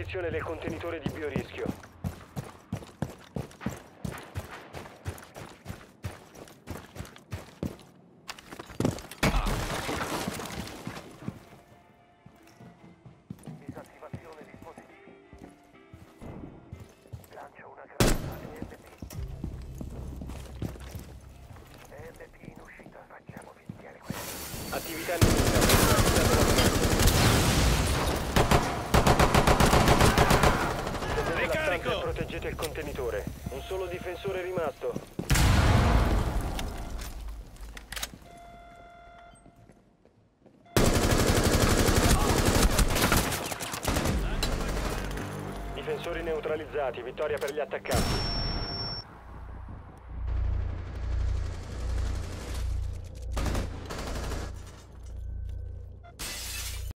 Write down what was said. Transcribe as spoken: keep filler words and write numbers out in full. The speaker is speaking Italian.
posizione del contenitore di biorischio. Disattivazione dispositivi. Lancio una granata E M P. E M P in uscita, facciamo fischiare questo. Attività nemica. Ricarico! E proteggete il contenitore. Un solo difensore è rimasto. Difensori neutralizzati. Vittoria per gli attaccanti.